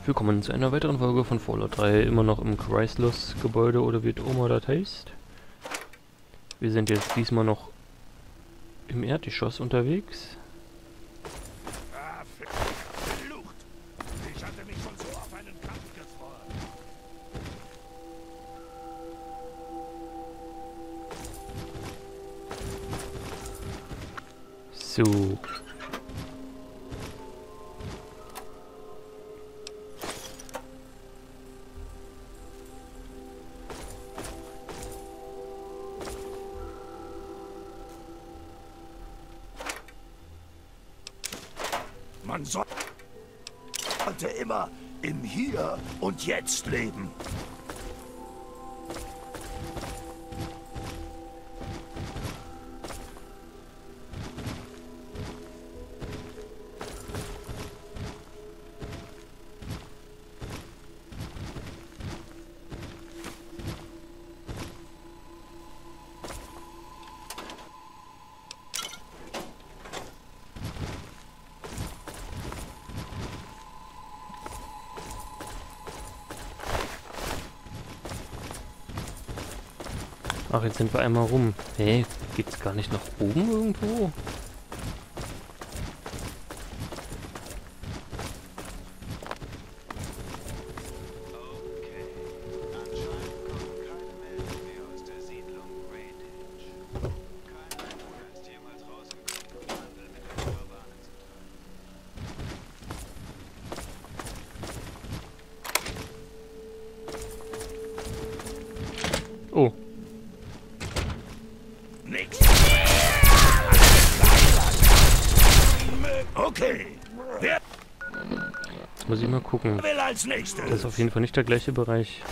Willkommen zu einer weiteren Folge von Fallout 3, immer noch im Chrysler-Gebäude oder wie es Oma das heißt. Wir sind jetzt diesmal noch im Erdgeschoss unterwegs. Ah, verflucht! Ich hatte mich schon so auf einen Kampf gefreut. So. Man sollte immer im Hier und Jetzt leben. Ach, jetzt sind wir einmal rum. Hey, geht's gar nicht nach oben irgendwo? Oh. Nix. Okay. Wer Jetzt muss ich mal gucken. will als nächstes? Das ist auf jeden Fall nicht der gleiche Bereich.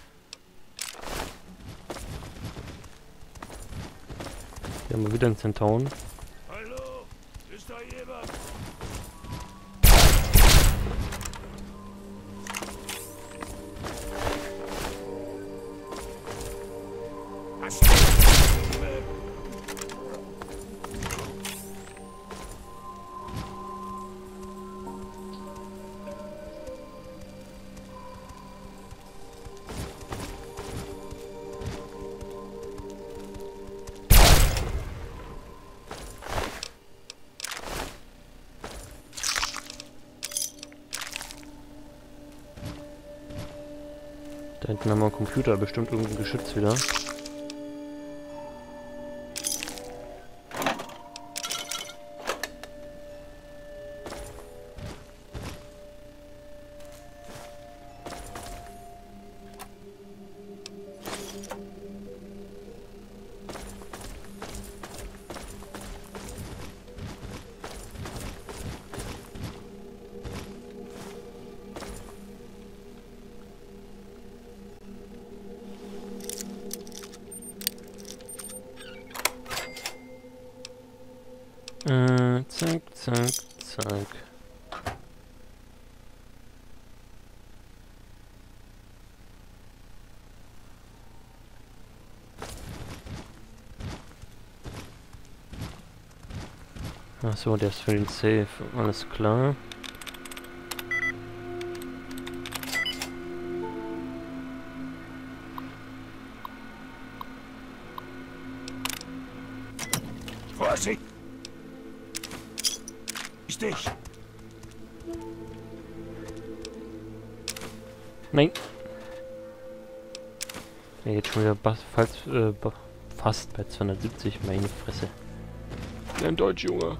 Hier haben wir wieder einen Centaur. Hallo? Ist da jemand? Hast du? Da hinten haben wir einen Computer, bestimmt irgendein Geschütz wieder. Zack, zack, zack. Achso, der ist für den Safe. Alles klar. Vorsicht! Dich. Nein. Ja, jetzt schon wieder fast bei 270, meine Fresse. Lern Deutsch, Junge.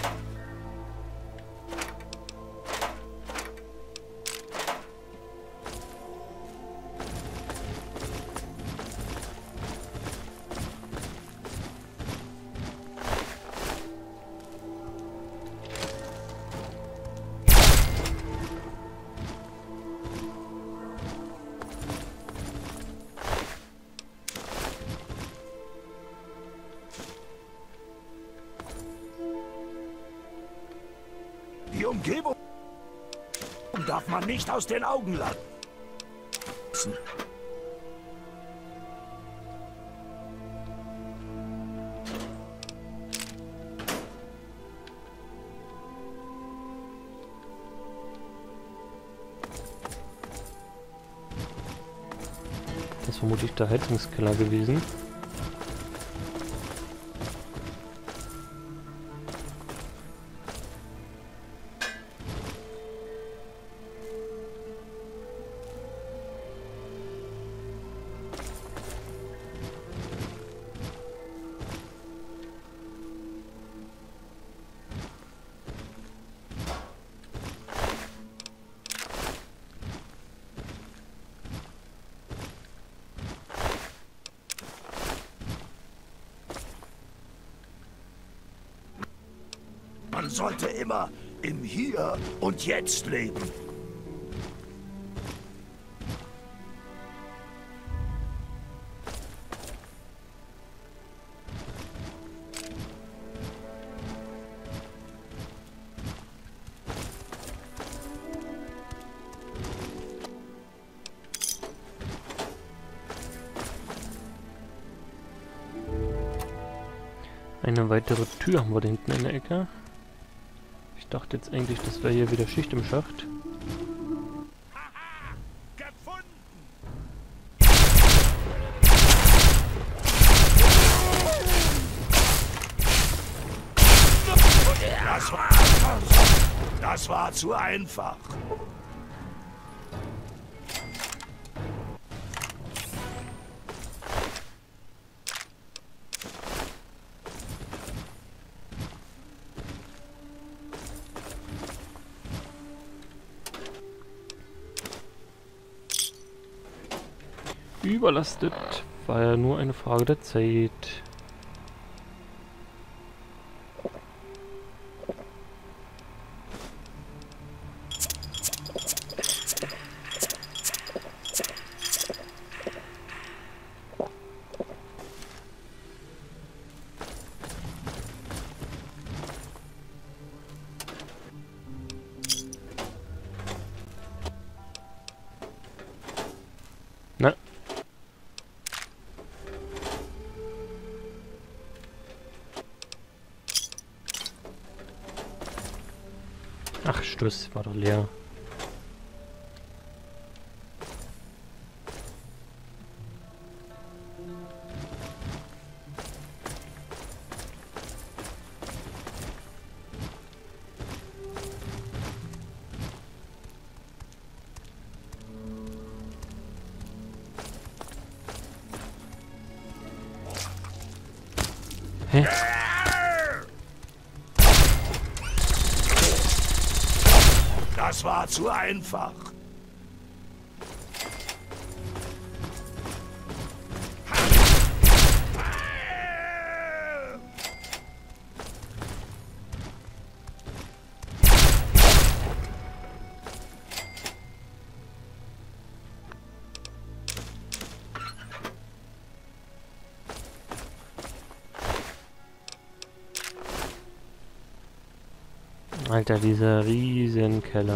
Die Umgebung darf man nicht aus den Augen lassen. das vermutlich der Heizungskeller gewesen. Man sollte immer im Hier und Jetzt leben. Eine weitere Tür haben wir da hinten in der Ecke. Ich dachte jetzt eigentlich, das wäre hier wieder Schicht im Schacht. Haha! Gefunden! Das war zu einfach. Überlastet. War ja nur eine Frage der Zeit. Na. Ach, Stuss, war doch leer. Hä? Das war zu einfach. Alter, dieser riesen Keller.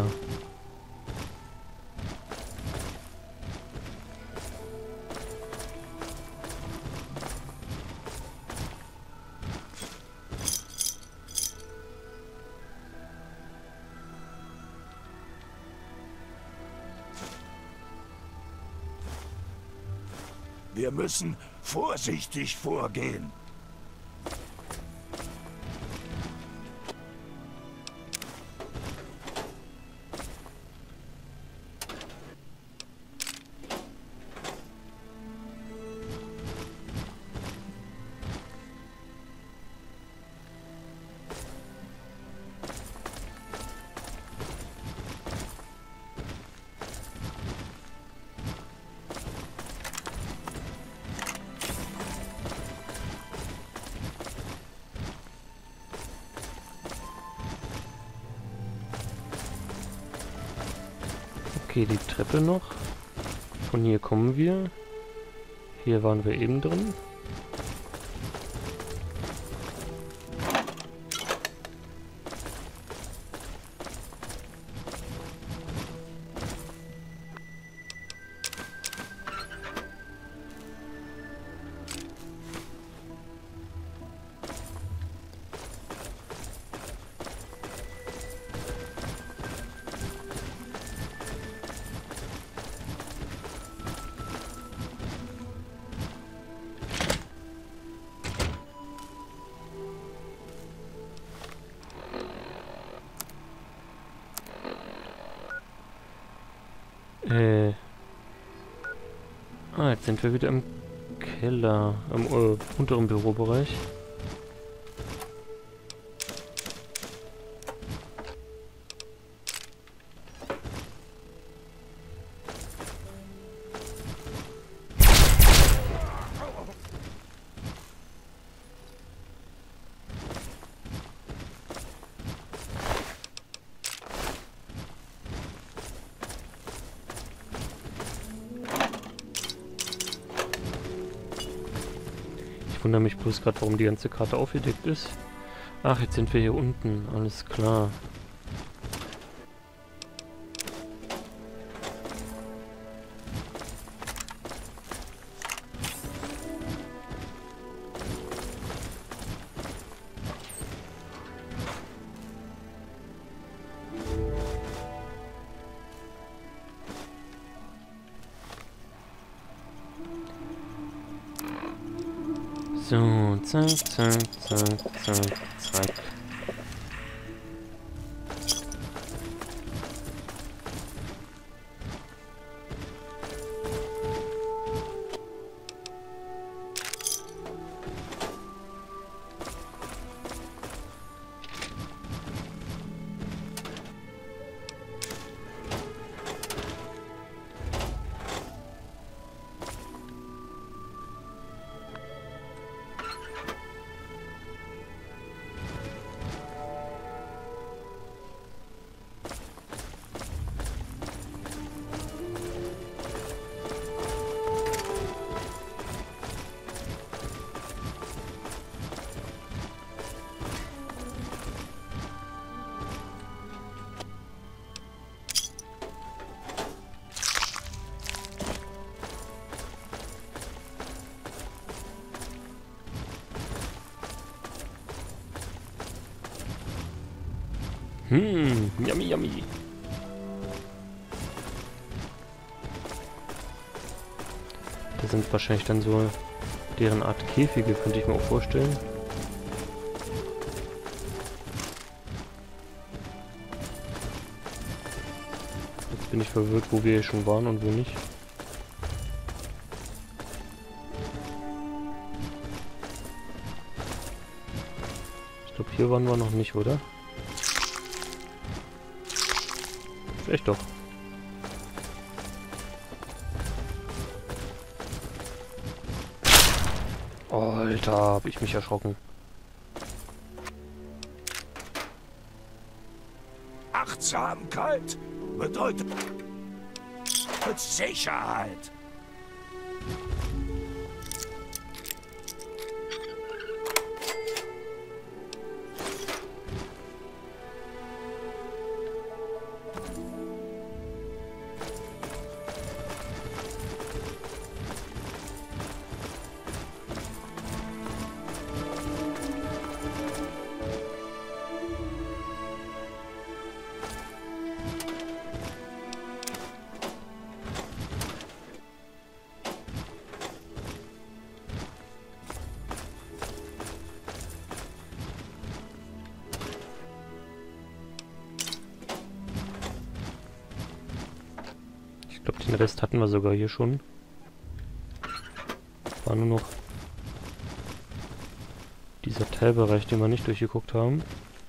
Wir müssen vorsichtig vorgehen. Okay, die Treppe noch. Von hier kommen wir. Hier waren wir eben drin. Jetzt sind wir wieder im Keller, im unteren Bürobereich. Ich wundere mich bloß gerade, warum die ganze Karte aufgedeckt ist. Ach, jetzt sind wir hier unten. Alles klar. So, zack, zack, zack, zack, zack. Yummy, yummy. Das sind wahrscheinlich dann so deren Art Käfige, könnte ich mir auch vorstellen. Jetzt bin ich verwirrt, wo wir hier schon waren und wo nicht. Ich glaube, hier waren wir noch nicht, oder? Echt doch. Alter, hab ich mich erschrocken. Achtsamkeit bedeutet Sicherheit. Ich glaube, den Rest hatten wir sogar hier schon. War nur noch dieser Teilbereich, den wir nicht durchgeguckt haben.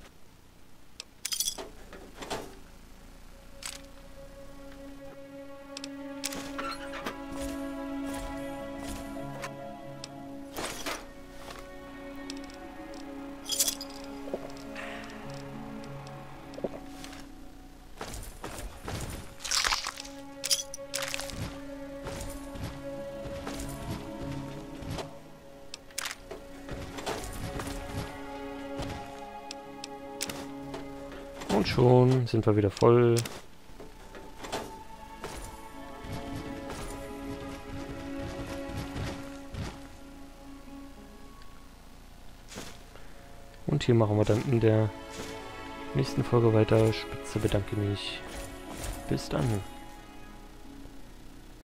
Und schon sind wir wieder voll. Und hier machen wir dann in der nächsten Folge weiter. Spitze, bedanke mich. Bis dann.